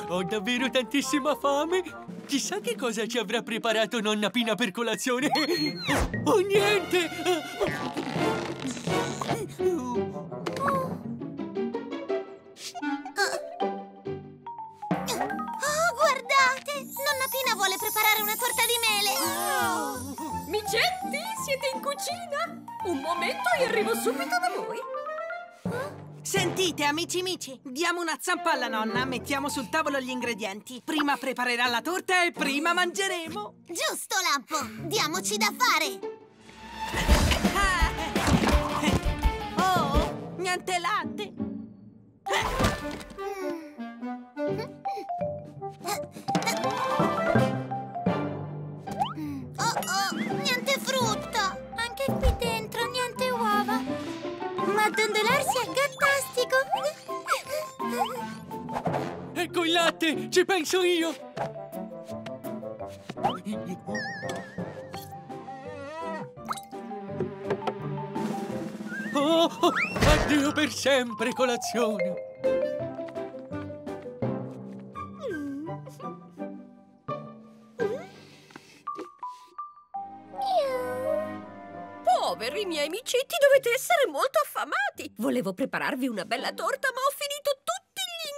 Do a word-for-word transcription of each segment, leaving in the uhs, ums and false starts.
Ho davvero tantissima fame. Chissà che cosa ci avrà preparato nonna Pina per colazione. Oh, niente! Oh, guardate! Nonna Pina vuole preparare una torta di mele. Oh. Micetti, siete in cucina? Un momento e arrivo subito da voi. Sentite, amici mici, diamo una zampa alla nonna, mettiamo sul tavolo gli ingredienti. Prima preparerà la torta e prima mangeremo. Giusto, Lampo! Diamoci da fare! Oh, niente latte. Oh, oh, niente frutta! Anche qui dentro niente uova. Ma dondolarsi è gattastico! Ecco il latte! Ci penso io! Oh, oh, addio per sempre, colazione! Poveri miei micetti, dovete essere molto affamati. Volevo prepararvi una bella torta, ma ho finito tutti gli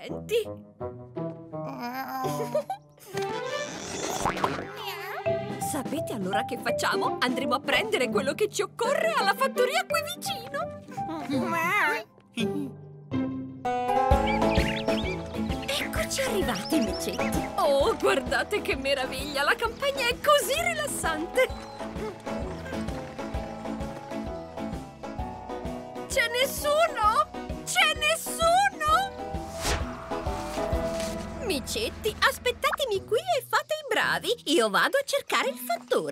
ingredienti. Sapete allora che facciamo? Andremo a prendere quello che ci occorre alla fattoria qui vicino. Eccoci arrivati, micetti. Oh, guardate che meraviglia! La campagna è così rilassante. C'è nessuno? C'è nessuno? Micetti, aspettatemi qui e fate i bravi. Io vado a cercare il fattore.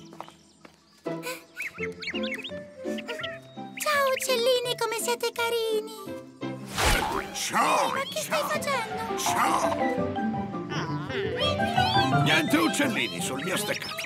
Ciao, uccellini, come siete carini! Ciao! Ma che stai facendo? Ciao! Niente uccellini sul mio steccato.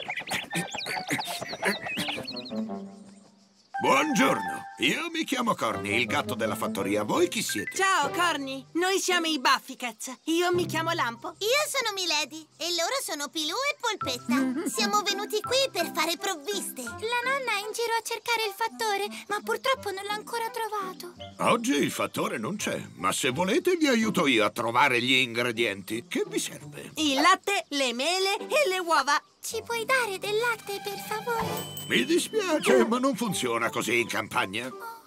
Buongiorno, io mi chiamo Corny, il gatto della fattoria. Voi chi siete? Ciao, Corny. Noi siamo i Buffycats. Io mi chiamo Lampo. Io sono Milady e loro sono Pilù e Polpetta. Siamo venuti qui per fare provviste. La nonna è in giro a cercare il fattore, ma purtroppo non l'ha ancora trovato. Oggi il fattore non c'è, ma se volete vi aiuto io a trovare gli ingredienti. Che vi serve? Il latte, le mele e le uova. Ci puoi dare del latte, per favore? Mi dispiace, ma non funziona così in campagna.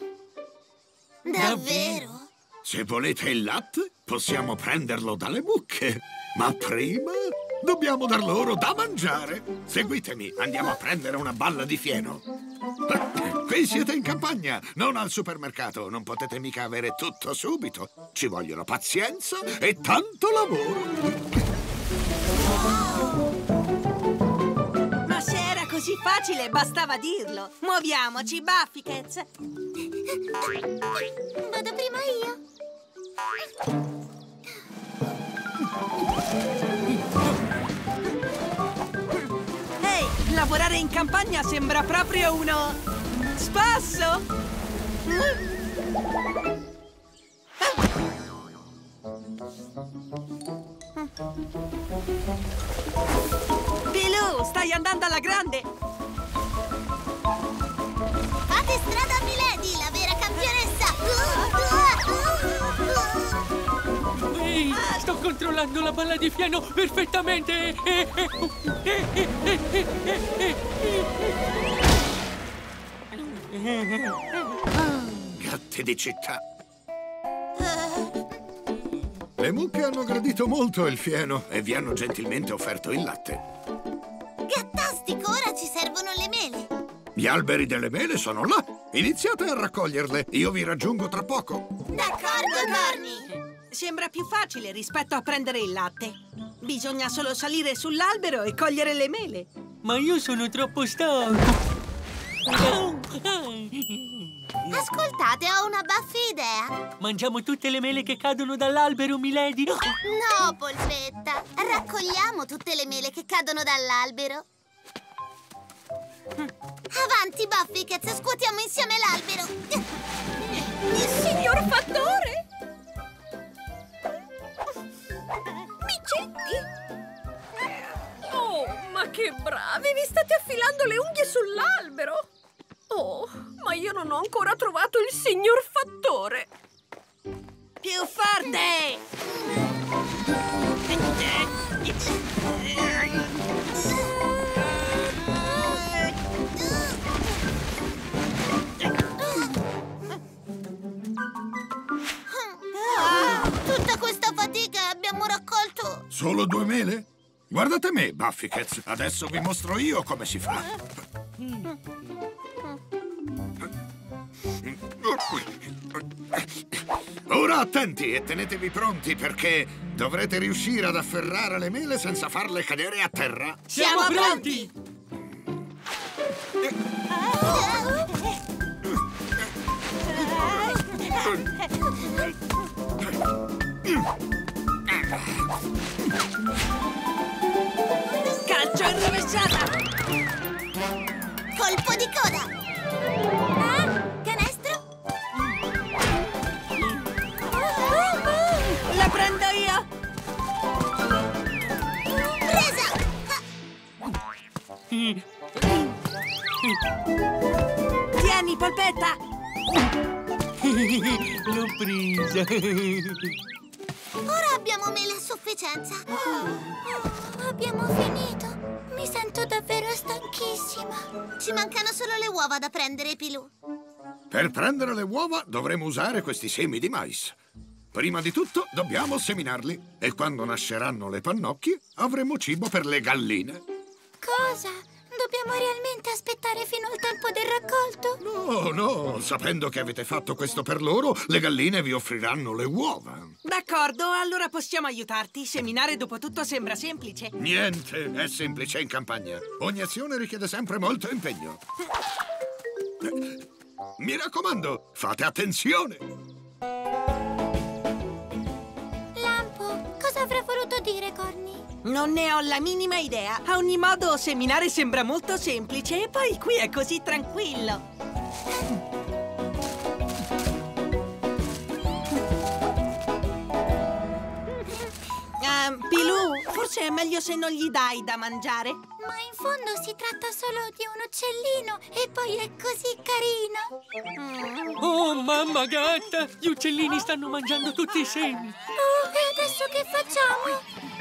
Davvero? Se volete il latte, possiamo prenderlo dalle mucche. Ma prima dobbiamo dar loro da mangiare. Seguitemi, andiamo a prendere una balla di fieno. Qui siete in campagna, non al supermercato. Non potete mica avere tutto subito. Ci vogliono pazienza e tanto lavoro. Ma se era così facile, bastava dirlo. Muoviamoci, Buffycats. Vado prima io. Ehi, lavorare in campagna sembra proprio uno spasso. Pilù, stai andando alla grande. Fate strada a Milady, la vera campionessa. Ehi, sto controllando la balla di fieno perfettamente. Gatti di città. Le mucche hanno gradito molto il fieno e vi hanno gentilmente offerto il latte. Gattastico, ora ci servono le mele. Gli alberi delle mele sono là. Iniziate a raccoglierle. Io vi raggiungo tra poco. D'accordo, Corny. Sembra più facile rispetto a prendere il latte. Bisogna solo salire sull'albero e cogliere le mele. Ma io sono troppo stanco. Ascoltate, ho una baffa idea. Mangiamo tutte le mele che cadono dall'albero, Milady. No, Polpetta. Raccogliamo tutte le mele che cadono dall'albero. Avanti, Buffycats, scuotiamo insieme l'albero. Il signor fattore! ma io non ho ancora trovato il signor Fattore. Più forte! Ah, tutta questa fatica e abbiamo raccolto... Solo due mele? Guardate me, Buffycats. Adesso vi mostro io come si fa. Ora attenti e tenetevi pronti perché dovrete riuscire ad afferrare le mele senza farle cadere a terra. Siamo pronti! Calcio in rovesciata! Colpo di coda! Ah, canestro? La prendo io! Presa! Tieni, polpetta! L'ho presa! Ora abbiamo mele a sufficienza. Oh, abbiamo finito. Mi sento davvero stanchissima. Ci mancano solo le uova da prendere, Pilù. Per prendere le uova dovremo usare questi semi di mais. Prima di tutto dobbiamo seminarli e quando nasceranno le pannocchie avremo cibo per le galline. Cosa? Dobbiamo realmente aspettare fino al tempo del raccolto? No, no, sapendo che avete fatto questo per loro, le galline vi offriranno le uova. D'accordo, allora possiamo aiutarti. Seminare dopo tutto sembra semplice. Niente è semplice in campagna. Ogni azione richiede sempre molto impegno. Mi raccomando, fate attenzione! Lampo, cosa avrà voluto dire, Corny? Non ne ho la minima idea. A ogni modo, seminare sembra molto semplice e poi qui è così tranquillo. Uh, Pilù, forse è meglio se non gli dai da mangiare. Ma in fondo si tratta solo di un uccellino e poi è così carino. Oh, mamma gatta! Gli uccellini stanno mangiando tutti i semi! Oh, e adesso che facciamo?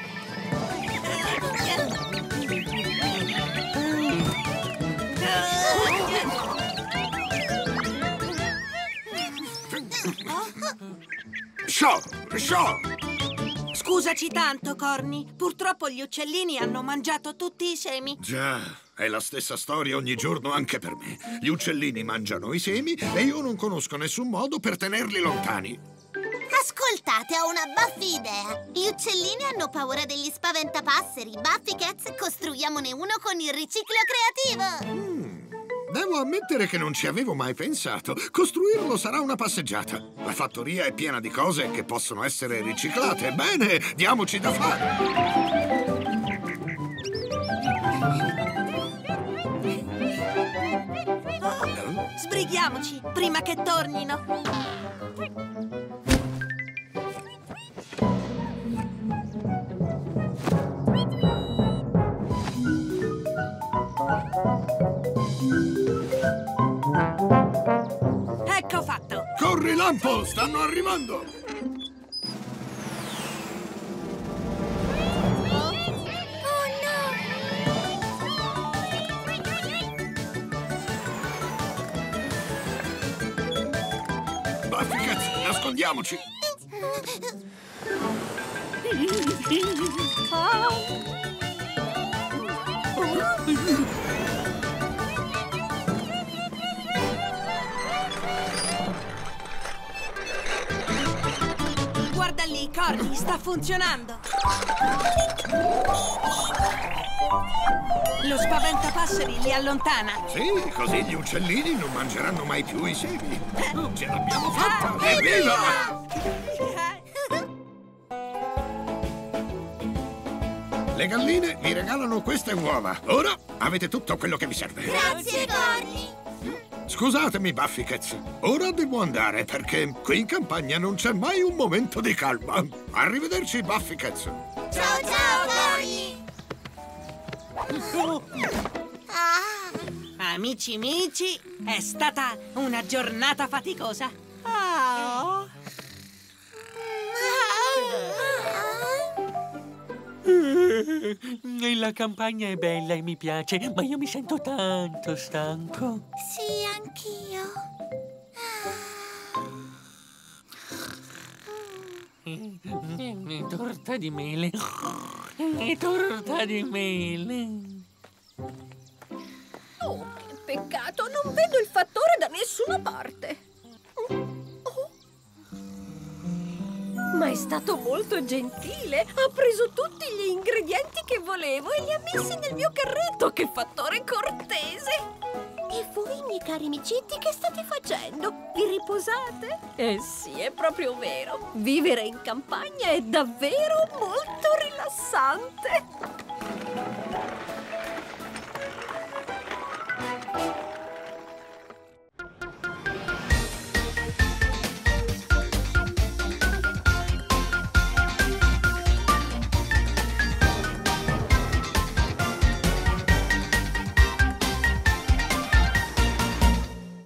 Show! Show! Scusaci tanto, Corny. Purtroppo gli uccellini hanno mangiato tutti i semi. Già, è la stessa storia ogni giorno anche per me. Gli uccellini mangiano i semi e io non conosco nessun modo per tenerli lontani. Ascoltate, ho una baffi idea. Gli uccellini hanno paura degli spaventapasseri. Buffycats, costruiamone uno con il riciclo creativo. Mm. Devo ammettere che non ci avevo mai pensato. Costruirlo sarà una passeggiata. La fattoria è piena di cose che possono essere riciclate. Bene, diamoci da fare. Sbrighiamoci, prima che tornino. Ecco fatto! Corri, Lampo! Stanno arrivando! Oh no! Buffycats, nascondiamoci! Guarda lì, Corny, sta funzionando! Lo spaventapasseri li allontana! Sì, così gli uccellini non mangeranno mai più i semi. Ce l'abbiamo fatta! Evviva! Le galline vi regalano queste uova. Ora avete tutto quello che vi serve. Grazie, Corny! Scusatemi, Buffycats. Ora devo andare perché qui in campagna non c'è mai un momento di calma. Arrivederci, Buffycats. Ciao, ciao, Corny! Ah. Amici mici, è stata una giornata faticosa. Oh. La campagna è bella e mi piace, ma io mi sento tanto stanco. Sì, anch'io. Torta di mele. Torta di mele. Oh, che peccato, non vedo il fattore da nessuna parte. Ma è stato molto gentile. Ha preso tutti gli ingredienti che volevo e li ha messi nel mio carretto. Che fattore cortese! E voi, miei cari amicetti, che state facendo? Vi riposate? Eh sì, è proprio vero. Vivere in campagna è davvero molto rilassante.